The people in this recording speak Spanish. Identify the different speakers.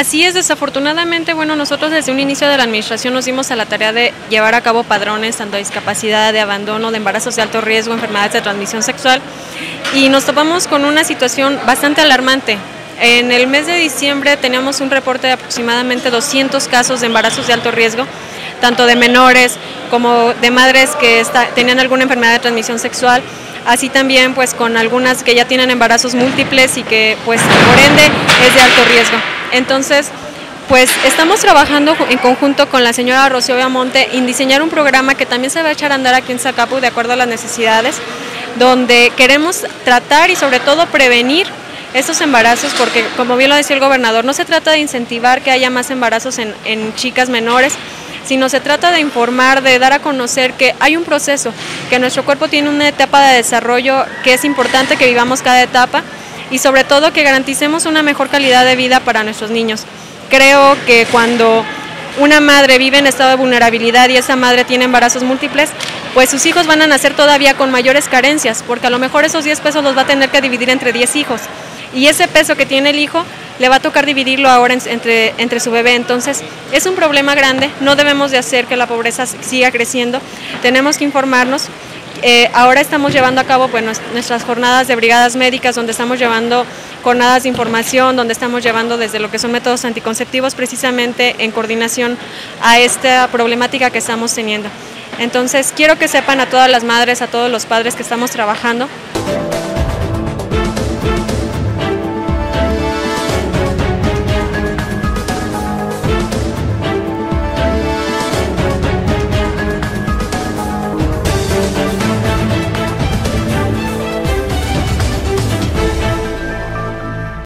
Speaker 1: Así es, desafortunadamente, bueno, nosotros desde un inicio de la administración nos dimos a la tarea de llevar a cabo padrones tanto de discapacidad, de abandono, de embarazos de alto riesgo, enfermedades de transmisión sexual, y nos topamos con una situación bastante alarmante. En el mes de diciembre teníamos un reporte de aproximadamente 200 casos de embarazos de alto riesgo, tanto de menores como de madres que tenían alguna enfermedad de transmisión sexual, así también pues con algunas que ya tienen embarazos múltiples y que pues por ende es de alto riesgo. Entonces, pues estamos trabajando en conjunto con la señora Rocío Viamonte en diseñar un programa que también se va a echar a andar aquí en Zacapu de acuerdo a las necesidades, donde queremos tratar y sobre todo prevenir estos embarazos, porque como bien lo decía el gobernador, no se trata de incentivar que haya más embarazos en chicas menores, sino se trata de informar, de dar a conocer que hay un proceso, que nuestro cuerpo tiene una etapa de desarrollo que es importante que vivamos cada etapa y sobre todo que garanticemos una mejor calidad de vida para nuestros niños. Creo que cuando una madre vive en estado de vulnerabilidad y esa madre tiene embarazos múltiples, pues sus hijos van a nacer todavía con mayores carencias, porque a lo mejor esos 10 pesos los va a tener que dividir entre 10 hijos. Y ese peso que tiene el hijo le va a tocar dividirlo ahora entre su bebé. Entonces es un problema grande, no debemos de hacer que la pobreza siga creciendo, tenemos que informarnos. Ahora estamos llevando a cabo pues, nuestras jornadas de brigadas médicas, donde estamos llevando jornadas de información, donde estamos llevando desde lo que son métodos anticonceptivos precisamente en coordinación a esta problemática que estamos teniendo. Entonces quiero que sepan a todas las madres, a todos los padres que estamos trabajando